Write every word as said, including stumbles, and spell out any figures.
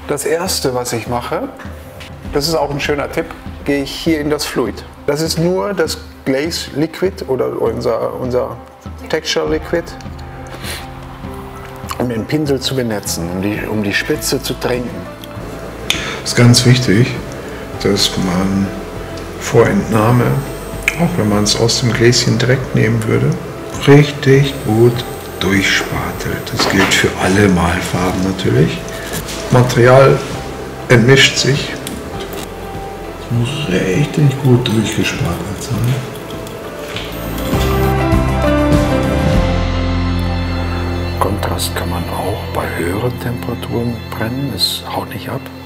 Das erste, was ich mache, das ist auch ein schöner Tipp, gehe ich hier in das Fluid. Das ist nur das Glaze Liquid oder unser, unser Texture Liquid, um den Pinsel zu benetzen, um die, um die Spitze zu tränken. Es ist ganz wichtig, dass man vor Entnahme, auch wenn man es aus dem Gläschen direkt nehmen würde, richtig gut durchspatelt. Das gilt für alle Malfarben natürlich. Material entmischt sich. Es muss richtig gut durchgespatelt sein. Kontrast kann man auch bei höheren Temperaturen brennen, es haut nicht ab.